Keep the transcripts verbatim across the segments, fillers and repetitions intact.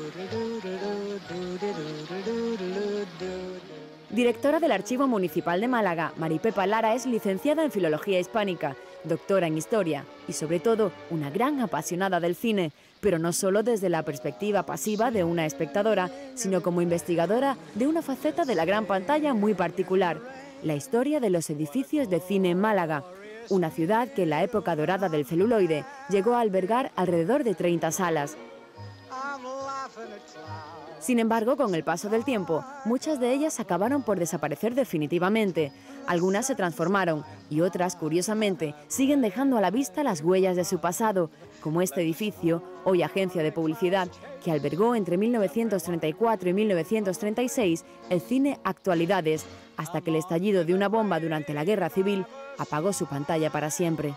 Directora del Archivo Municipal de Málaga, Mari Pepa Lara es licenciada en Filología Hispánica, doctora en Historia y, sobre todo, una gran apasionada del cine, pero no solo desde la perspectiva pasiva de una espectadora, sino como investigadora de una faceta de la gran pantalla muy particular, la historia de los edificios de cine en Málaga, una ciudad que en la época dorada del celuloide llegó a albergar alrededor de treinta salas. Sin embargo, con el paso del tiempo, muchas de ellas acabaron por desaparecer definitivamente. Algunas se transformaron y otras, curiosamente, siguen dejando a la vista las huellas de su pasado, como este edificio, hoy agencia de publicidad, que albergó entre mil novecientos treinta y cuatro y mil novecientos treinta y seis el cine Actualidades, hasta que el estallido de una bomba durante la Guerra Civil apagó su pantalla para siempre.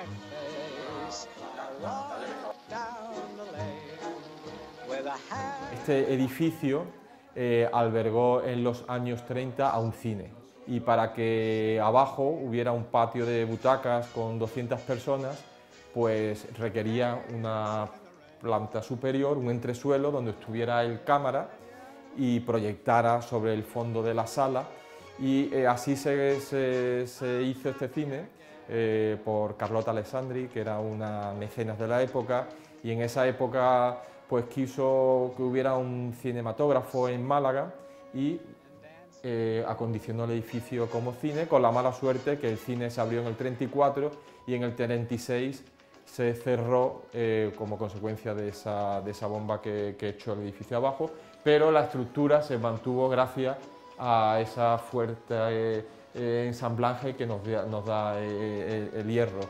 Este edificio eh, albergó en los años treinta a un cine, y para que abajo hubiera un patio de butacas con doscientas personas, pues requería una planta superior, un entresuelo donde estuviera el cámara y proyectara sobre el fondo de la sala, y eh, así se, se, se hizo este cine eh, por Carlota Alessandri, que era una mecenas de la época, y en esa época pues quiso que hubiera un cinematógrafo en Málaga y eh, acondicionó el edificio como cine, con la mala suerte que el cine se abrió en el treinta y cuatro y en el treinta y seis se cerró eh, como consecuencia de esa, de esa bomba que, que echó el edificio abajo, pero la estructura se mantuvo gracias a esa fuerte eh, eh, ensamblaje que nos, nos da eh, el, el hierro.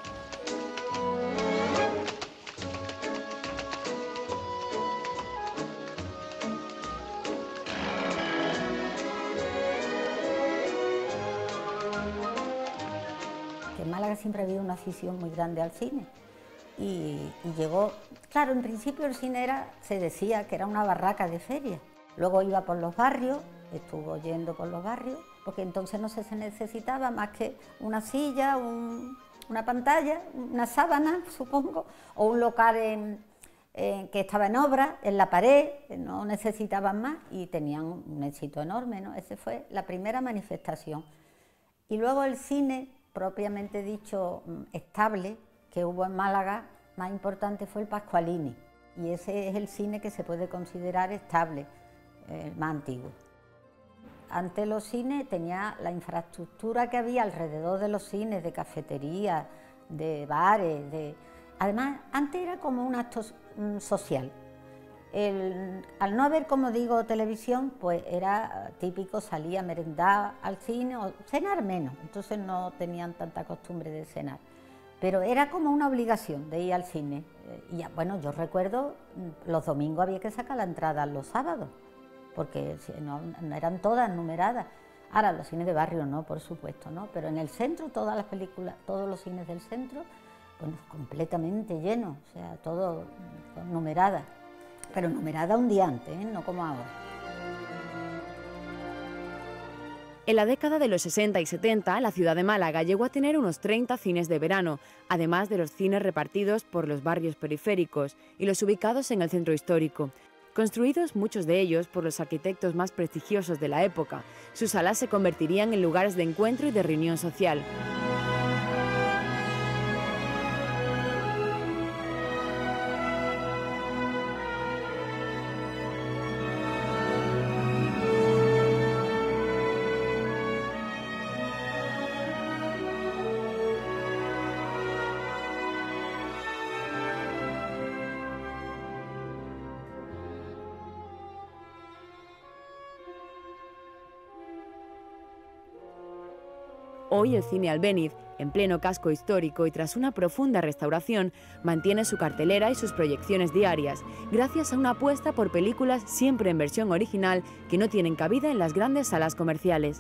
En Málaga siempre ha habido una afición muy grande al cine y, y llegó, claro, en principio el cine era, se decía que era una barraca de feria, luego iba por los barrios, estuvo yendo por los barrios, porque entonces no se necesitaba más que una silla, un, una pantalla, una sábana, supongo, o un local en, en, que estaba en obra, en la pared, no necesitaban más y tenían un éxito enorme, ¿no? Esa fue la primera manifestación. Y luego el cine, propiamente dicho, estable, que hubo en Málaga, más importante fue el Pascualini, y ese es el cine que se puede considerar estable, el más antiguo. Antes los cines tenía la infraestructura que había alrededor de los cines, de cafeterías, de bares, de... además antes era como un acto social. El, al no haber, como digo, televisión, pues era típico salir a merendar al cine o cenar menos, entonces no tenían tanta costumbre de cenar, pero era como una obligación de ir al cine. Y bueno, yo recuerdo los domingos había que sacar la entrada los sábados, porque no, no eran todas numeradas. Ahora los cines de barrio no, por supuesto, no, pero en el centro todas las películas, todos los cines del centro, bueno, completamente llenos, o sea, todo numeradas. Pero numerada un día antes, ¿eh? No como ahora. En la década de los sesenta y setenta, la ciudad de Málaga llegó a tener unos treinta cines de verano, además de los cines repartidos por los barrios periféricos y los ubicados en el centro histórico. Construidos muchos de ellos por los arquitectos más prestigiosos de la época, sus salas se convertirían en lugares de encuentro y de reunión social. Hoy el Cine Albéniz, en pleno casco histórico y tras una profunda restauración, mantiene su cartelera y sus proyecciones diarias, gracias a una apuesta por películas siempre en versión original que no tienen cabida en las grandes salas comerciales.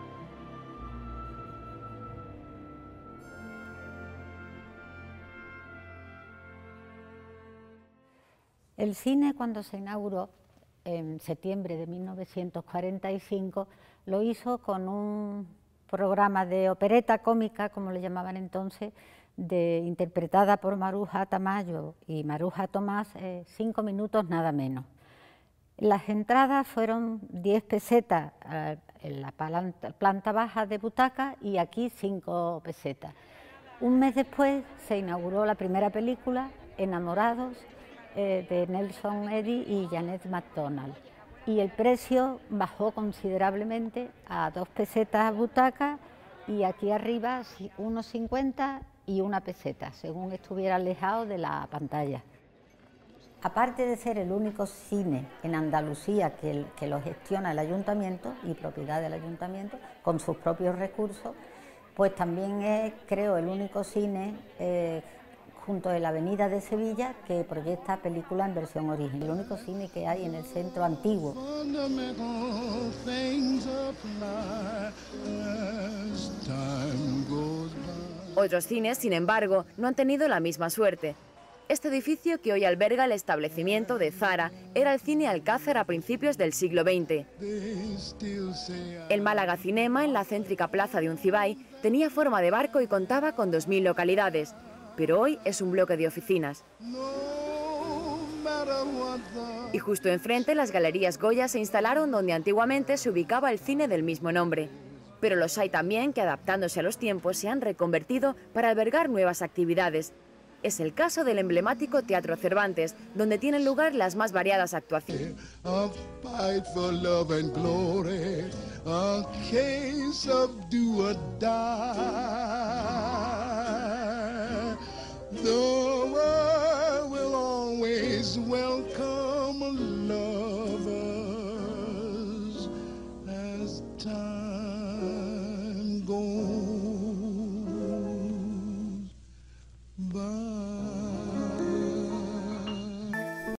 El cine, cuando se inauguró en septiembre de mil novecientos cuarenta y cinco, lo hizo con un programa de opereta cómica, como le llamaban entonces, de, interpretada por Maruja Tamayo y Maruja Tomás, eh, cinco minutos nada menos. Las entradas fueron diez pesetas eh, en la planta, planta baja de butaca y aquí cinco pesetas. Un mes después se inauguró la primera película, Enamorados, eh, de Nelson Eddy y Jeanette MacDonald. Y el precio bajó considerablemente a dos pesetas a butaca y aquí arriba unos cincuenta y una peseta, según estuviera alejado de la pantalla. Aparte de ser el único cine en Andalucía que, el, que lo gestiona el ayuntamiento y propiedad del ayuntamiento con sus propios recursos, pues también es, creo, el único cine eh, junto a la Avenida de Sevilla que proyecta películas en versión original, el único cine que hay en el centro antiguo. Otros cines, sin embargo, no han tenido la misma suerte. Este edificio, que hoy alberga el establecimiento de Zara, era el Cine Alcázar a principios del siglo veinte. El Málaga Cinema, en la céntrica plaza de Uncibay, tenía forma de barco y contaba con dos mil localidades, pero hoy es un bloque de oficinas. Y justo enfrente, las Galerías Goya se instalaron donde antiguamente se ubicaba el cine del mismo nombre. Pero los hay también que, adaptándose a los tiempos, se han reconvertido para albergar nuevas actividades. Es el caso del emblemático Teatro Cervantes, donde tienen lugar las más variadas actuaciones. The world will always welcome